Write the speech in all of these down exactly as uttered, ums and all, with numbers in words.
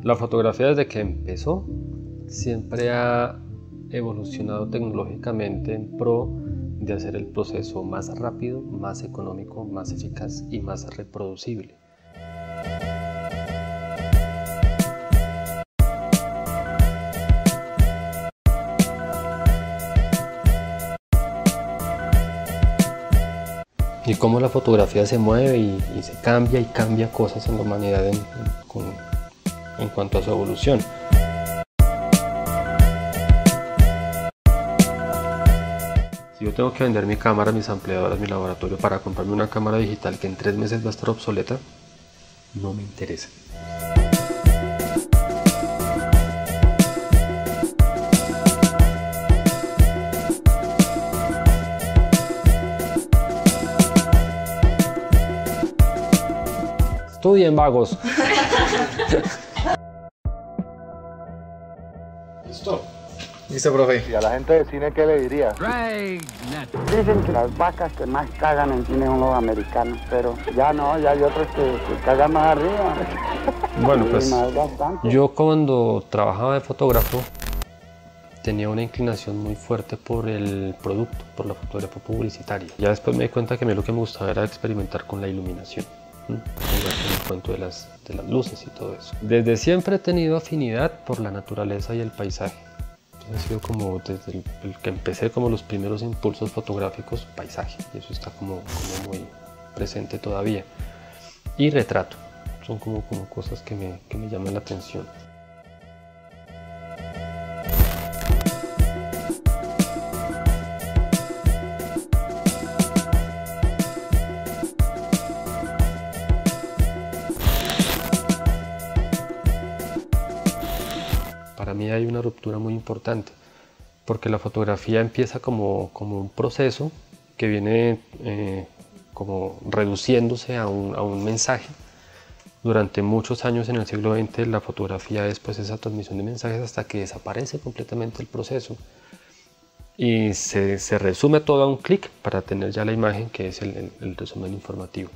La fotografía desde que empezó siempre ha evolucionado tecnológicamente en pro de hacer el proceso más rápido, más económico, más eficaz y más reproducible. Y cómo la fotografía se mueve y, y se cambia y cambia cosas en la humanidad en, en, con, en cuanto a su evolución. Si yo tengo que vender mi cámara, mis ampliadoras, mi laboratorio para comprarme una cámara digital que en tres meses va a estar obsoleta, no me interesa. Estudien, vagos. ¿Listo? Listo, profe. ¿Y a la gente de cine qué le diría? Dicen que las vacas que más cagan en cine son los americanos, pero ya no, ya hay otros que, que cagan más arriba. Bueno, pues más bastante. yo cuando trabajaba de fotógrafo tenía una inclinación muy fuerte por el producto, por la fotografía publicitaria. Ya después me di cuenta que a mí lo que me gustaba era experimentar con la iluminación. Jugar con el cuento de las, de las luces y todo eso. Desde siempre he tenido afinidad por la naturaleza y el paisaje. Entonces, ha sido como desde el, el que empecé como los primeros impulsos fotográficos, paisaje, y eso está como, como muy presente todavía. Y retrato, son como, como cosas que me, que me llaman la atención. Para mí hay una ruptura muy importante, porque la fotografía empieza como, como un proceso que viene eh, como reduciéndose a un, a un mensaje. Durante muchos años en el siglo veinte la fotografía es pues esa transmisión de mensajes hasta que desaparece completamente el proceso y se, se resume todo a un clic para tener ya la imagen, que es el, el, el resumen informativo.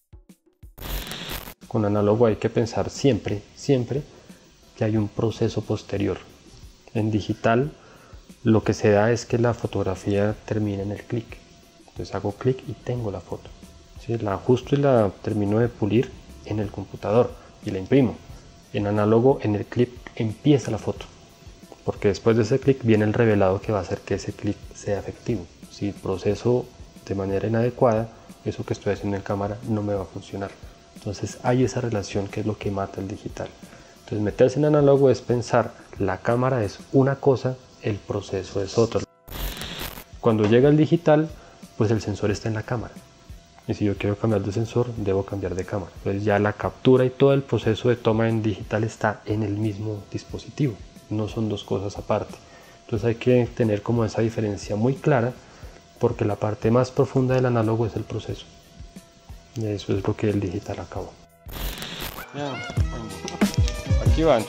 Con análogo hay que pensar siempre, siempre que hay un proceso posterior. En digital lo que se da es que la fotografía termina en el clic. Entonces hago clic y tengo la foto. ¿Sí? La ajusto y la termino de pulir en el computador y la imprimo. En análogo, en el clic empieza la foto, porque después de ese clic viene el revelado que va a hacer que ese clic sea efectivo. Si proceso de manera inadecuada, eso que estoy haciendo en cámara no me va a funcionar. Entonces hay esa relación que es lo que mata el digital. Entonces meterse en análogo es pensar, la cámara es una cosa, el proceso es otro. Cuando llega el digital, pues el sensor está en la cámara. Y si yo quiero cambiar de sensor, debo cambiar de cámara. Entonces ya la captura y todo el proceso de toma en digital está en el mismo dispositivo. No son dos cosas aparte. Entonces hay que tener como esa diferencia muy clara, porque la parte más profunda del análogo es el proceso. Y eso es lo que el digital acabó. Aquí van.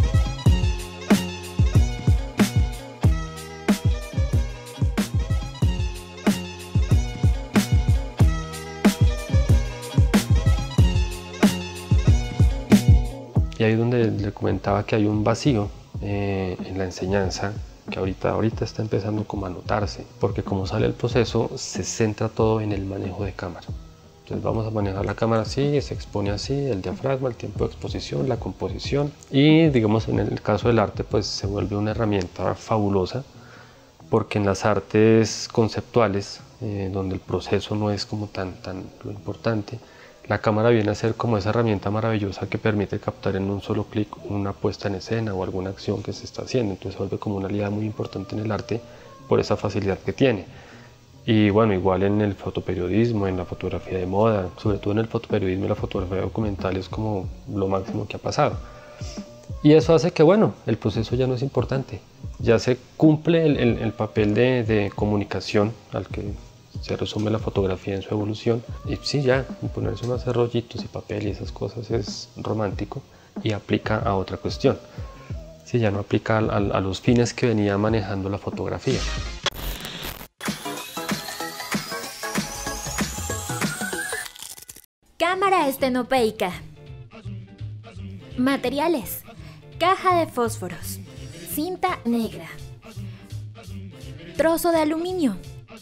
Y ahí es donde le comentaba que hay un vacío eh, en la enseñanza que ahorita, ahorita está empezando como a notarse, porque como sale el proceso se centra todo en el manejo de cámara. Entonces vamos a manejar la cámara así, se expone así, el diafragma, el tiempo de exposición, la composición, y digamos en el caso del arte pues se vuelve una herramienta fabulosa, porque en las artes conceptuales, eh, donde el proceso no es como tan, tan lo importante, la cámara viene a ser como esa herramienta maravillosa que permite captar en un solo clic una puesta en escena o alguna acción que se está haciendo. Entonces se vuelve como una aliada muy importante en el arte por esa facilidad que tiene. Y bueno, igual en el fotoperiodismo, en la fotografía de moda, sobre todo en el fotoperiodismo y la fotografía documental es como lo máximo que ha pasado. Y eso hace que, bueno, el proceso ya no es importante, ya se cumple el, el, el papel de, de comunicación al que se resume la fotografía en su evolución. Y sí, ya, ponerse uno a hacer rollitos y papel y esas cosas es romántico y aplica a otra cuestión. Sí, ya no aplica a, a, a los fines que venía manejando la fotografía. Cámara estenopeica. Materiales: caja de fósforos, cinta negra, trozo de aluminio,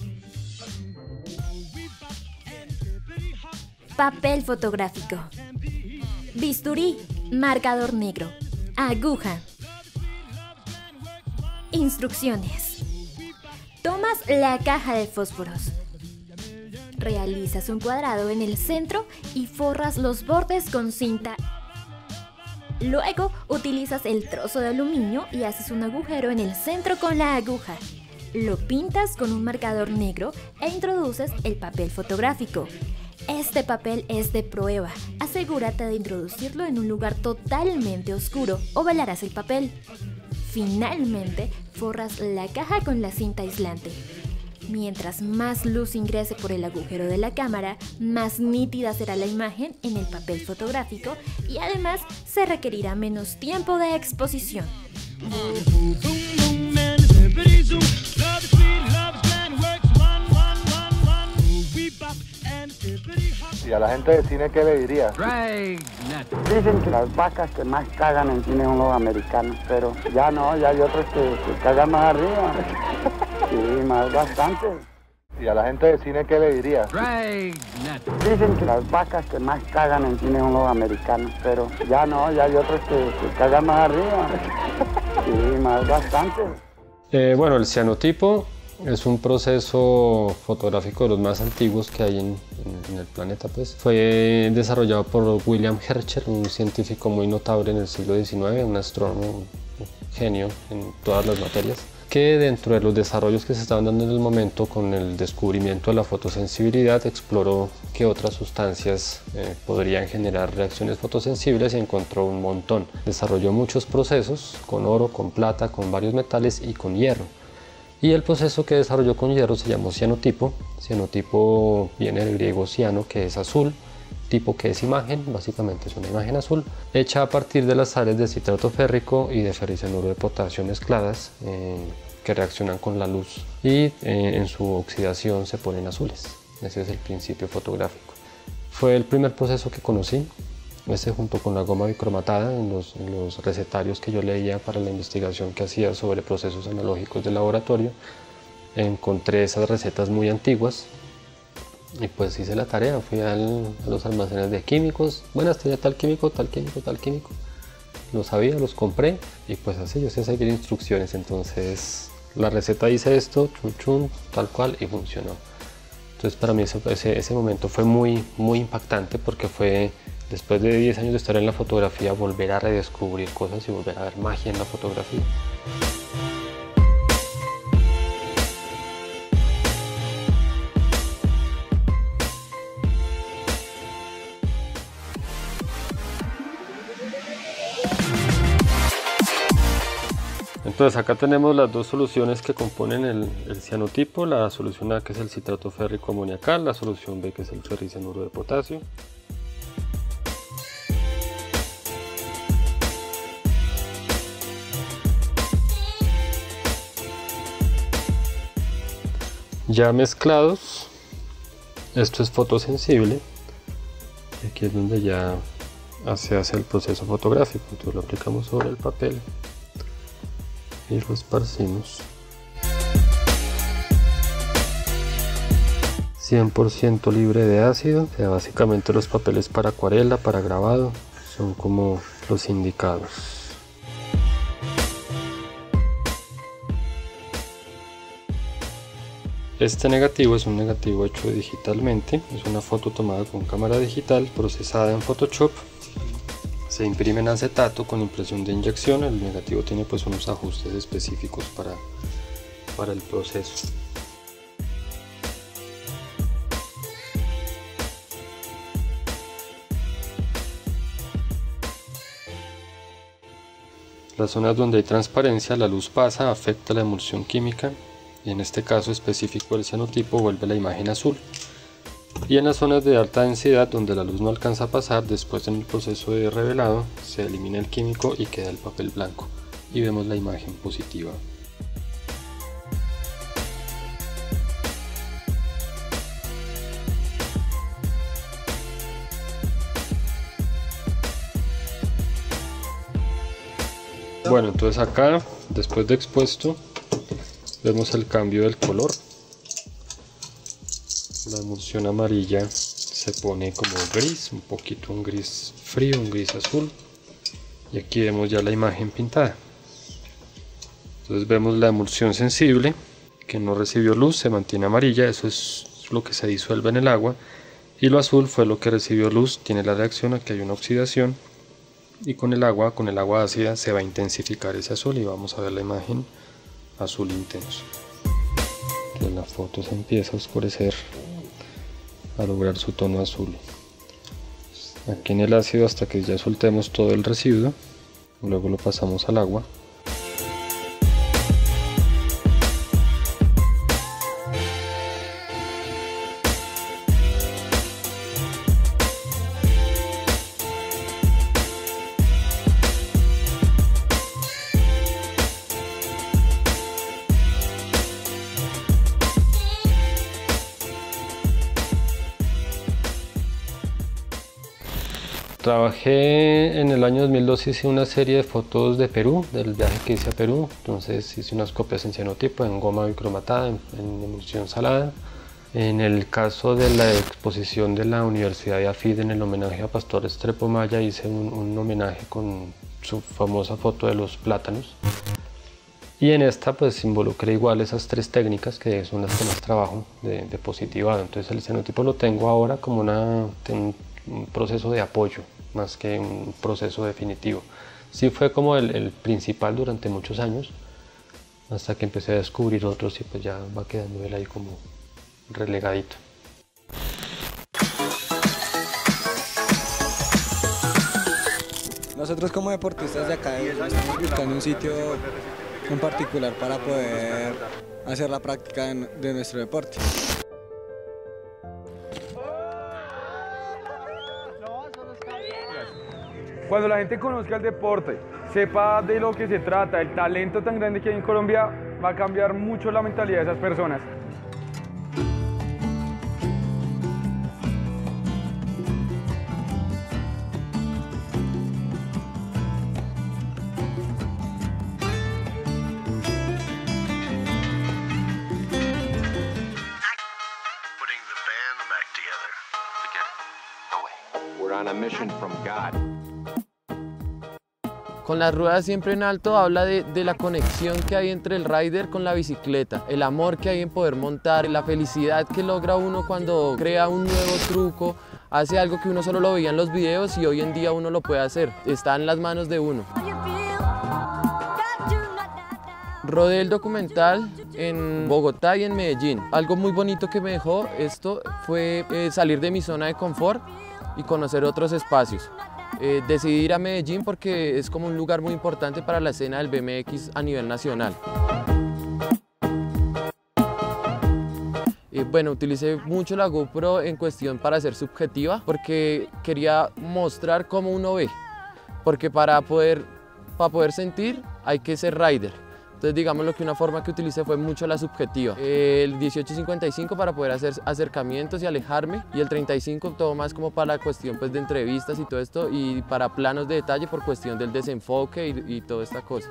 papel fotográfico, bisturí, marcador negro, aguja. Instrucciones. Tomas la caja de fósforos. Realizas un cuadrado en el centro y forras los bordes con cinta. Luego utilizas el trozo de aluminio y haces un agujero en el centro con la aguja. Lo pintas con un marcador negro e introduces el papel fotográfico. Este papel es de prueba. Asegúrate de introducirlo en un lugar totalmente oscuro o velarás el papel. Finalmente, forras la caja con la cinta aislante. Mientras más luz ingrese por el agujero de la cámara, más nítida será la imagen en el papel fotográfico y además se requerirá menos tiempo de exposición. ¿Y a la gente de cine qué le dirías? Dicen que las vacas que más cagan en cine son los americanos, pero ya no, ya hay otros que, que cagan más arriba. Sí, más bastante. ¿Y a la gente de cine qué le dirías? Dicen que las vacas que más cagan en cine son los americanos, pero ya no, ya hay otros que, que cagan más arriba. Sí, más bastante. Eh, bueno, el cianotipo es un proceso fotográfico de los más antiguos que hay en, en, en el planeta. Pues. Fue desarrollado por William Herschel, un científico muy notable en el siglo diecinueve, un astrónomo, un genio en todas las materias, que dentro de los desarrollos que se estaban dando en el momento con el descubrimiento de la fotosensibilidad exploró qué otras sustancias eh, podrían generar reacciones fotosensibles y encontró un montón. Desarrolló muchos procesos con oro, con plata, con varios metales y con hierro. Y el proceso que desarrolló con hierro se llamó cianotipo. Cianotipo viene del griego ciano, que es azul, tipo que es imagen, básicamente es una imagen azul, hecha a partir de las sales de citrato férrico y de ferricianuro de potasio mezcladas, eh, que reaccionan con la luz y eh, en su oxidación se ponen azules. Ese es el principio fotográfico. Fue el primer proceso que conocí. Ese junto con la goma bicromatada en los, en los recetarios que yo leía para la investigación que hacía sobre procesos analógicos de laboratorio, encontré esas recetas muy antiguas y pues hice la tarea, fui al, a los almacenes de químicos, bueno, tenía tal químico, tal químico, tal químico, los sabía, los compré y pues así yo sé seguir instrucciones, entonces la receta dice esto, chun chun, tal cual y funcionó. Entonces para mí ese, ese, ese momento fue muy, muy impactante porque fue después de diez años de estar en la fotografía, volver a redescubrir cosas y volver a ver magia en la fotografía. Entonces acá tenemos las dos soluciones que componen el, el cianotipo, la solución A que es el citrato férrico amoniacal, la solución B que es el ferricianuro de potasio. Ya mezclados, esto es fotosensible, y aquí es donde ya se hace el proceso fotográfico. Entonces lo aplicamos sobre el papel y lo esparcimos. cien por ciento libre de ácido, o sea, básicamente los papeles para acuarela, para grabado, son como los indicados. Este negativo es un negativo hecho digitalmente, es una foto tomada con cámara digital procesada en Photoshop. Se imprime en acetato con impresión de inyección. El negativo tiene pues unos ajustes específicos para, para el proceso. Las zonas donde hay transparencia, la luz pasa, afecta la emulsión química y en este caso específico del cianotipo vuelve la imagen azul. Y en las zonas de alta densidad donde la luz no alcanza a pasar, después en el proceso de revelado se elimina el químico y queda el papel blanco y vemos la imagen positiva. Bueno, entonces acá, después de expuesto, vemos el cambio del color. La emulsión amarilla se pone como gris, un poquito un gris frío, un gris azul. Y aquí vemos ya la imagen pintada. Entonces vemos la emulsión sensible, que no recibió luz, se mantiene amarilla, eso es lo que se disuelve en el agua. Y lo azul fue lo que recibió luz, tiene la reacción, aquí hay una oxidación. Y con el agua, con el agua ácida, se va a intensificar ese azul y vamos a ver la imagen azul intenso. Entonces la foto se empieza a oscurecer a lograr su tono azul. Aquí en el ácido hasta que ya soltemos todo el residuo, luego lo pasamos al agua. Trabajé en el año dos mil dos, hice una serie de fotos de Perú, del viaje que hice a Perú. Entonces hice unas copias en cianotipo, en goma bicromatada, en, en emulsión salada. En el caso de la exposición de la Universidad de AFID en el homenaje a Pastor Restrepo Maya, hice un, un homenaje con su famosa foto de los plátanos. Y en esta pues involucré igual esas tres técnicas que son las que más trabajo de, de positivado. Entonces el cianotipo lo tengo ahora como una, un, un proceso de apoyo, más que un proceso definitivo. Sí fue como el, el principal durante muchos años, hasta que empecé a descubrir otros y pues ya va quedando él ahí como relegadito. Nosotros como deportistas de acá estamos buscando un sitio en particular para poder hacer la práctica de, de nuestro deporte. Cuando la gente conozca el deporte, sepa de lo que se trata, el talento tan grande que hay en Colombia, va a cambiar mucho la mentalidad de esas personas. We're on a mission from God. Con las ruedas siempre en alto habla de, de la conexión que hay entre el rider con la bicicleta, el amor que hay en poder montar, la felicidad que logra uno cuando crea un nuevo truco, hace algo que uno solo lo veía en los videos y hoy en día uno lo puede hacer, está en las manos de uno. Rodé el documental en Bogotá y en Medellín. Algo muy bonito que me dejó esto fue eh, salir de mi zona de confort y conocer otros espacios. Eh, decidí ir a Medellín porque es como un lugar muy importante para la escena del B M X a nivel nacional. Eh, bueno, utilicé mucho la GoPro en cuestión para ser subjetiva porque quería mostrar cómo uno ve, porque para poder, para poder sentir hay que ser rider. Entonces digamos lo que una forma que utilicé fue mucho la subjetiva. El dieciocho cincuenta y cinco para poder hacer acercamientos y alejarme, y el treinta y cinco todo más como para la cuestión pues, de entrevistas y todo esto, y para planos de detalle por cuestión del desenfoque y, y toda esta cosa.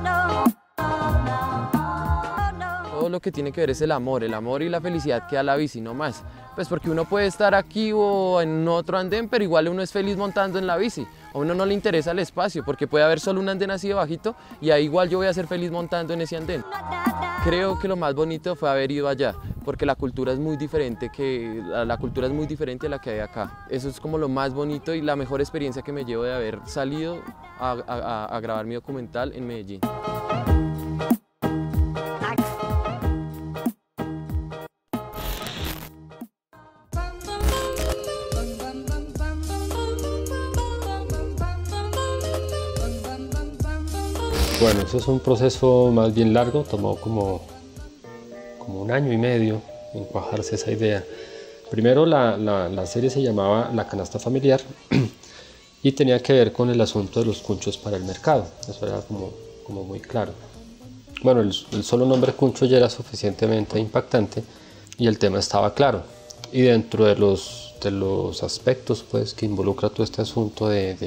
Todo lo que tiene que ver es el amor, el amor y la felicidad que da la bici, no más. Pues porque uno puede estar aquí o en otro andén, pero igual uno es feliz montando en la bici. A uno no le interesa el espacio, porque puede haber solo un andén así de bajito y ahí igual yo voy a ser feliz montando en ese andén. Creo que lo más bonito fue haber ido allá, porque la cultura es muy diferente que la cultura es muy diferente a la que hay acá. Eso es como lo más bonito y la mejor experiencia que me llevo de haber salido a, a, a grabar mi documental en Medellín. Bueno, eso es un proceso más bien largo, tomó como, como un año y medio en cuajarse esa idea. Primero la, la, la serie se llamaba La Canasta Familiar y tenía que ver con el asunto de los cunchos para el mercado, eso era como, como muy claro. Bueno, el, el solo nombre cuncho ya era suficientemente impactante y el tema estaba claro. Y dentro de los, de los aspectos pues, que involucra todo este asunto de, de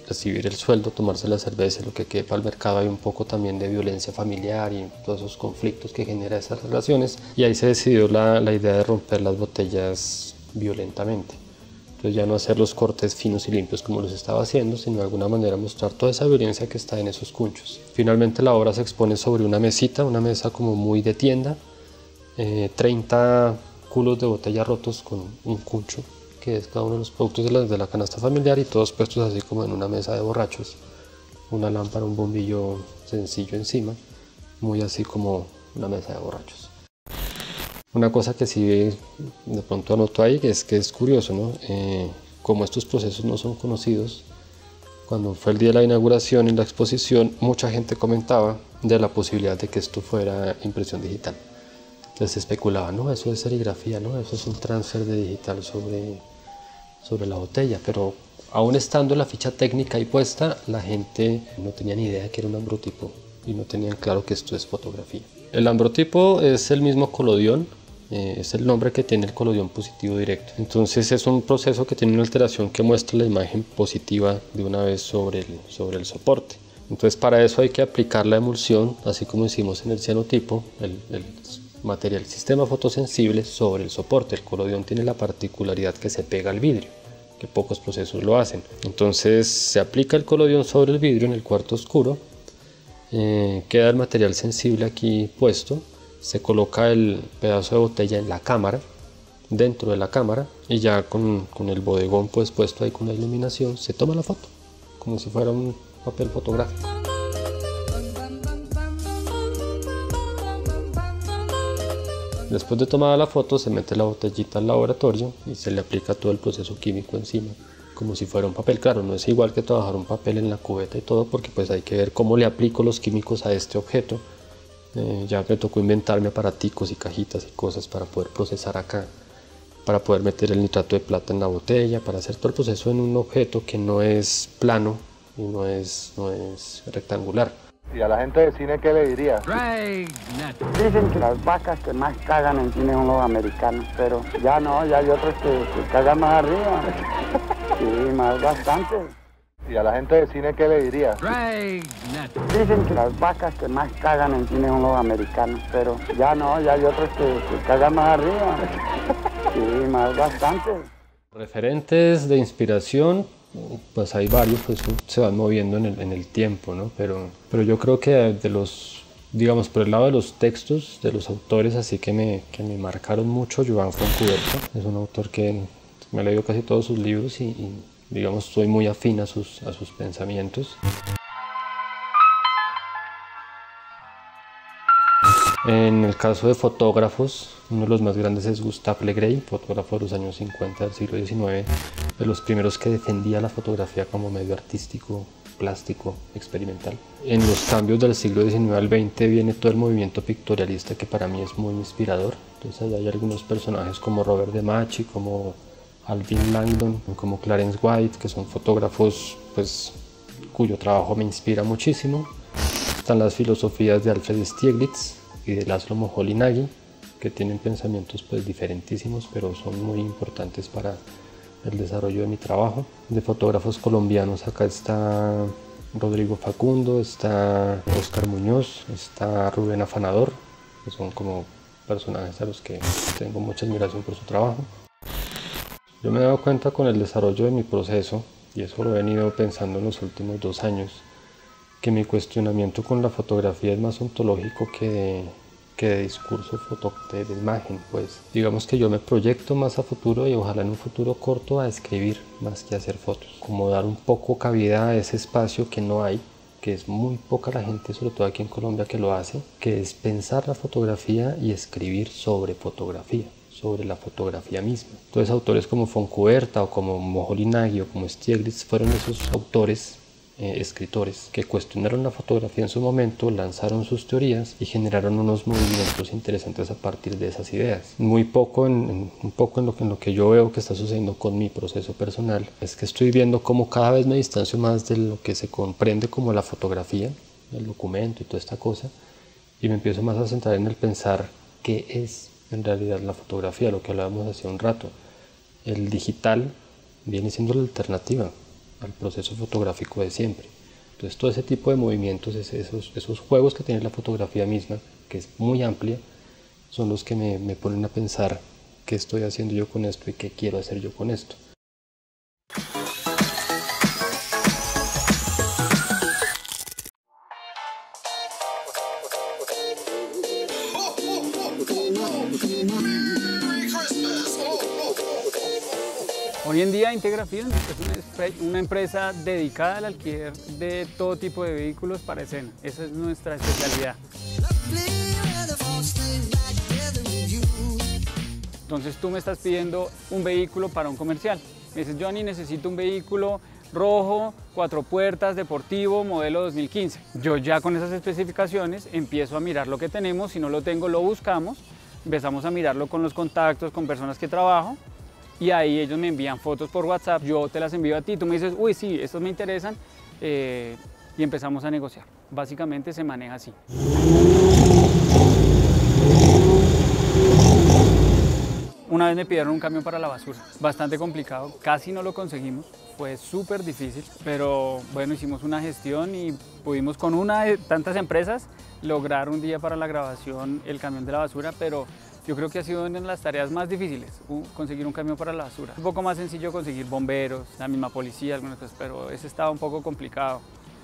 recibir el sueldo, tomarse la cerveza, lo que quede para el mercado. Hay un poco también de violencia familiar y todos esos conflictos que genera esas relaciones, y ahí se decidió la, la idea de romper las botellas violentamente. Entonces ya no hacer los cortes finos y limpios como los estaba haciendo, sino de alguna manera mostrar toda esa violencia que está en esos cunchos. Finalmente la obra se expone sobre una mesita, una mesa como muy de tienda, eh, treinta culos de botella rotos con un cuncho, que es cada uno de los productos de la, de la canasta familiar, y todos puestos así como en una mesa de borrachos, una lámpara, un bombillo sencillo encima, muy así como una mesa de borrachos. Una cosa que sí de pronto anoto ahí es que es curioso, ¿no? Eh, como estos procesos no son conocidos, cuando fue el día de la inauguración en la exposición, mucha gente comentaba de la posibilidad de que esto fuera impresión digital. Entonces se especulaba, no, eso es serigrafía, no, eso es un transfer de digital sobre, sobre la botella, pero aún estando la ficha técnica ahí puesta, la gente no tenía ni idea que era un ambrotipo y no tenían claro que esto es fotografía. El ambrotipo es el mismo colodión, eh, es el nombre que tiene el colodión positivo directo. Entonces es un proceso que tiene una alteración que muestra la imagen positiva de una vez sobre el, sobre el soporte. Entonces para eso hay que aplicar la emulsión, así como hicimos en el cianotipo, el, el material sistema fotosensible sobre el soporte. El colodión tiene la particularidad que se pega al vidrio, que pocos procesos lo hacen. Entonces se aplica el colodión sobre el vidrio en el cuarto oscuro, eh, queda el material sensible aquí puesto, se coloca el pedazo de botella en la cámara, dentro de la cámara, y ya con, con el bodegón pues puesto ahí con la iluminación, se toma la foto, como si fuera un papel fotográfico. Después de tomada la foto, se mete la botellita al laboratorio y se le aplica todo el proceso químico encima, como si fuera un papel. Claro, no es igual que trabajar un papel en la cubeta y todo, porque pues hay que ver cómo le aplico los químicos a este objeto. Eh, ya me tocó inventarme aparaticos y cajitas y cosas para poder procesar acá, para poder meter el nitrato de plata en la botella, para hacer todo el proceso en un objeto que no es plano y no es, no es rectangular. ¿Y a la gente de cine qué le dirías? Dicen que las vacas que más cagan en cine son los americanos, pero ya no, ya hay otros que, que cagan más arriba. Sí, más bastante. ¿Y a la gente de cine qué le dirías? Dicen que las vacas que más cagan en cine son los americanos, pero ya no, ya hay otros que, que cagan más arriba. Sí, más bastante. Referentes de inspiración, pues hay varios, pues se van moviendo en el, en el tiempo, ¿no? Pero, pero yo creo que de los, digamos, por el lado de los textos, de los autores así que me, que me marcaron mucho, Joan Fontcuberta es un autor que me he leído casi todos sus libros y, y digamos, soy muy afín a sus, a sus pensamientos. En el caso de fotógrafos, uno de los más grandes es Gustave Le Gray, fotógrafo de los años cincuenta del siglo diecinueve, de los primeros que defendía la fotografía como medio artístico, plástico, experimental. En los cambios del siglo diecinueve al veinte viene todo el movimiento pictorialista que para mí es muy inspirador. Entonces hay algunos personajes como Robert de Machi, como Alvin Langdon, como Clarence White, que son fotógrafos pues, cuyo trabajo me inspira muchísimo. Están las filosofías de Alfred Stieglitz y de Laszlo Moholy-Nagy, que tienen pensamientos pues, diferentísimos, pero son muy importantes para el desarrollo de mi trabajo. De fotógrafos colombianos acá está Rodrigo Facundo, está Oscar Muñoz, está Rubén Afanador, que son como personajes a los que tengo mucha admiración por su trabajo. Yo me he dado cuenta con el desarrollo de mi proceso, y eso lo he venido pensando en los últimos dos años, que mi cuestionamiento con la fotografía es más ontológico que de, que de discurso foto, de, de imagen. Pues digamos que yo me proyecto más a futuro y ojalá en un futuro corto a escribir más que a hacer fotos. Como dar un poco cabida a ese espacio que no hay, que es muy poca la gente, sobre todo aquí en Colombia, que lo hace, que es pensar la fotografía y escribir sobre fotografía, sobre la fotografía misma. Entonces autores como Fontcuberta o como Moholy-Nagy o como Stieglitz fueron esos autores Eh, escritores que cuestionaron la fotografía en su momento, lanzaron sus teorías y generaron unos movimientos interesantes a partir de esas ideas. Muy poco, en, en, un poco en lo, que, en lo que yo veo que está sucediendo con mi proceso personal es que estoy viendo cómo cada vez me distancio más de lo que se comprende como la fotografía, el documento y toda esta cosa, y me empiezo más a centrar en el pensar qué es en realidad la fotografía, lo que hablábamos hace un rato. El digital viene siendo la alternativa. al proceso fotográfico de siempre. Entonces todo ese tipo de movimientos, esos, esos juegos que tiene la fotografía misma, que es muy amplia, son los que me, me ponen a pensar qué estoy haciendo yo con esto y qué quiero hacer yo con esto. Hoy en día Integra Films es una empresa dedicada al alquiler de todo tipo de vehículos para escena. Esa es nuestra especialidad. Entonces tú me estás pidiendo un vehículo para un comercial. Me dices, Johnny, necesito un vehículo rojo, cuatro puertas, deportivo, modelo dos mil quince. Yo ya con esas especificaciones empiezo a mirar lo que tenemos. Si no lo tengo, lo buscamos. Empezamos a mirarlo con los contactos, con personas que trabajo. Y ahí ellos me envían fotos por WhatsApp, yo te las envío a ti, tú me dices, uy, sí, estos me interesan, eh, y empezamos a negociar. Básicamente se maneja así. Una vez me pidieron un camión para la basura, bastante complicado, casi no lo conseguimos, fue súper difícil, pero bueno, hicimos una gestión y pudimos con una de tantas empresas lograr un día para la grabación el camión de la basura, pero yo creo que ha sido una de las tareas más difíciles, conseguir un camión para la basura. Un poco más sencillo conseguir bomberos, la misma policía, algunas cosas, pero ese estaba un poco complicado.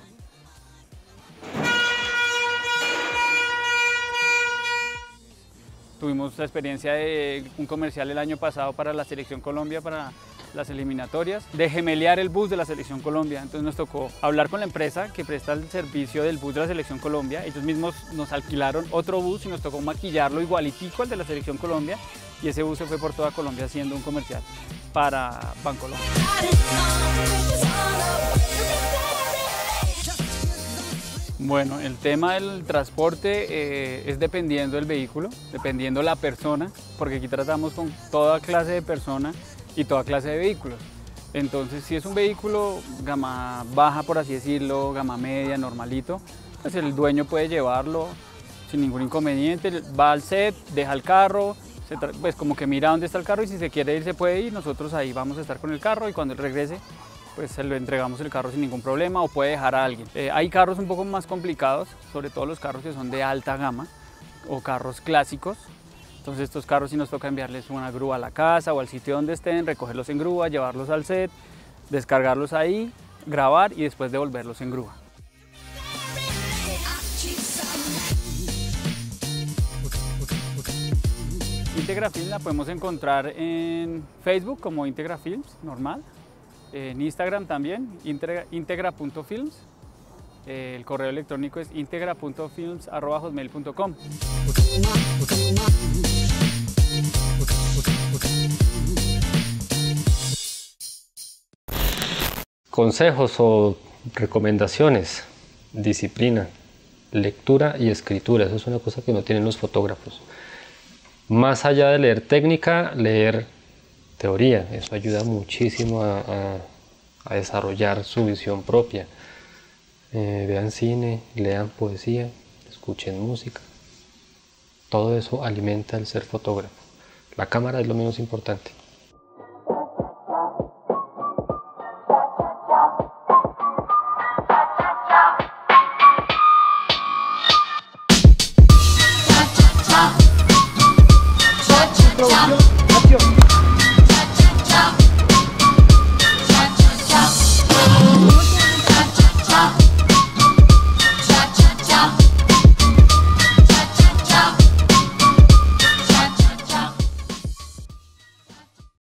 Tuvimos la experiencia de un comercial el año pasado para la Selección Colombia, para las eliminatorias, de gemelear el bus de la Selección Colombia. Entonces nos tocó hablar con la empresa que presta el servicio del bus de la Selección Colombia. Ellos mismos nos alquilaron otro bus y nos tocó maquillarlo igualitico al de la Selección Colombia, y ese bus se fue por toda Colombia haciendo un comercial para Bancolombia. Bueno, el tema del transporte eh, es dependiendo del vehículo, dependiendo la persona, porque aquí tratamos con toda clase de persona y toda clase de vehículos. Entonces, si es un vehículo gama baja, por así decirlo, gama media, normalito, pues el dueño puede llevarlo sin ningún inconveniente, va al set, deja el carro, se pues como que mira dónde está el carro y si se quiere ir se puede ir, nosotros ahí vamos a estar con el carro y cuando él regrese pues se lo entregamos el carro sin ningún problema o puede dejar a alguien. Eh, hay carros un poco más complicados, sobre todo los carros que son de alta gama o carros clásicos. Entonces estos carros sí nos toca enviarles una grúa a la casa o al sitio donde estén, recogerlos en grúa, llevarlos al set, descargarlos ahí, grabar y después devolverlos en grúa. Integra Films la podemos encontrar en Facebook como Integra Films, normal. En Instagram también, integra punto films. El correo electrónico es integra punto films arroba hotmail punto com. Consejos o recomendaciones: disciplina, lectura y escritura. Eso es una cosa que no tienen los fotógrafos. Más allá de leer técnica, leer teoría. Eso ayuda muchísimo a, a, a desarrollar su visión propia. Eh, vean cine, lean poesía, escuchen música. Todo eso alimenta el ser fotógrafo. La cámara es lo menos importante. Cha-cha-cha.